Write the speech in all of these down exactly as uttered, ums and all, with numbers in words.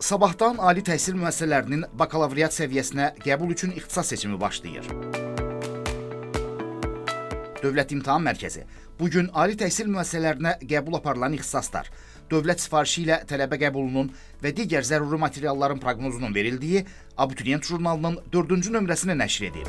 Sabahdan ali təhsil müəssisələrinin bakalavriat səviyyəsinə qəbul üçün ixtisas seçimi başlayır. Dövlət İmtahan Mərkəzi bugün ali təhsil müəssisələrinə qəbul aparılan ixtisaslar, dövlət sifarişi ilə tələbə qəbulunun və digər zəruri materialların proqnozunun verildiyi Abituriyent jurnalının dördüncü nömrəsini nəşr edib.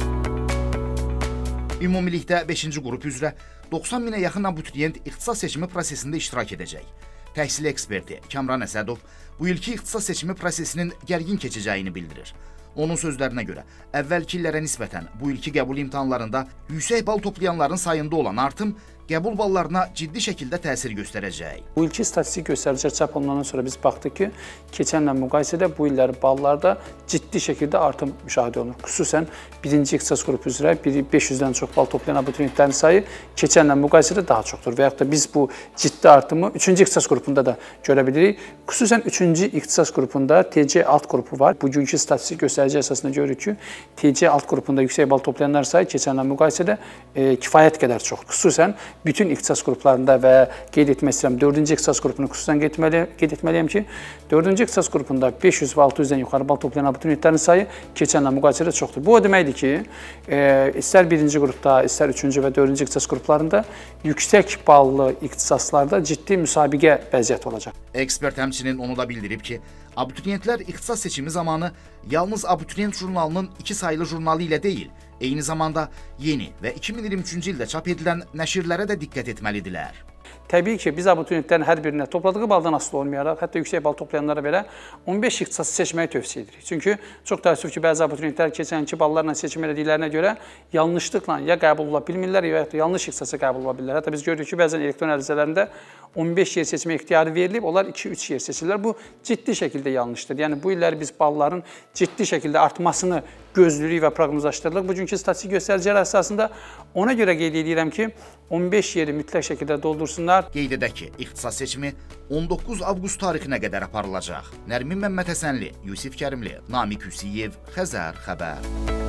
Ümumilikdə beşinci qrup üzrə doxsan minə yaxın abituriyent ixtisas seçimi prosesində iştirak edəcək. Təhsil eksperti Kamran Əsədov bu ilki ixtisas seçimi prosesinin gərgin keçəcəyini bildirir. Onun sözlərinə görə, əvvəlki illərə nisbətən bu ilki qəbul imtahanlarında yüksək bal toplayanların sayında olan artım qəbul ballarına ciddi şəkildə təsir göstərəcək. Bu ilki statistik göstəricilər çap olunandan sonra biz baxdıq ki, keçənlə müqayisədə bu illərin ballarda ciddi şəkildə artım müşahidə olunur. Xüsusən birinci ixtisas qrupu üzrə beş yüzdən çox bal toplayan abituriyentlərin sayı keçənlə müqayisədə daha çoxdur. Və yaxud da biz bu ciddi artımı üçüncü ixtisas qrupunda da görə bilirik. Xüsusən üçüncü ixtisas qrupunda T C alt qrupu var. Bugünkü statistik göstərici əsasında görürük ki, T C alt qrupunda yüksək bal toplayanlar sayı keçənlə müqayisədə e, kifayət qədər çox. Xüsusən bütün ixtisas qruplarında və qeyd etmək istəyirəm, dördüncü ixtisas qrupunu xüsusən qeyd etməliyəm ki, dördüncü ixtisas qrupunda beş yüz və altı yüzdən yuxarı bal toplayan abituriyentlərin sayı keçənlə müqayisədə çoxdur. Bu o deməkdir ki, e, istər birinci qrupda, istər üçüncü və dördüncü ixtisas qruplarında yüksək ballı ixtisaslarda ciddi müsabiqə vəziyyəti olacaq. Ekspert həmçinin onu da bildirib ki, abituriyentlər ixtisas seçimi zamanı yalnız Abituriyent jurnalının iki sayılı jurnalı ilə deyil, eyni zamanda yeni və iki min iyirmi üçüncü ildə çap edilən nəşrlərə də diqqət etməlidirlər. Təbii ki, biz abituriyentlərin hər birinə topladığı baldan asılı olmayaraq, hətta yüksək bal toplayanlara belə on beş ixtisası seçməyi tövsiyə edirik. Çünki çox təəssüf ki, bəzi abituriyentlər keçənki ballarla seçim elədiklərinə görə yanlışlıqla ya qəbul ola bilmirlər, ya da yanlış ixtisasa qəbul ola bilirlər. Hətta biz görürük ki, bəzən elektron ərizələrində on beş yer seçmə ixtiyarı verilib, onlar iki üç yer seçirlər. Bu ciddi şəkildə yanlışdır. Yəni, bu illər biz balların ciddi şəkildə artmasını gözləyirik və proqnozlaşdırırıq. Bugünkü statistik göstəricilər əsasında ona görə qeyd edirəm ki, on beş yeri mütləq şəkildə doldursunlar. Qeyd edək ki, ixtisas seçimi on doqquz avqust tarixinə qədər aparılacaq. Nərmin Məmmədhəsənli, Yusif Kərimli, Namiq Hüsiyev, Xəzər xəbər.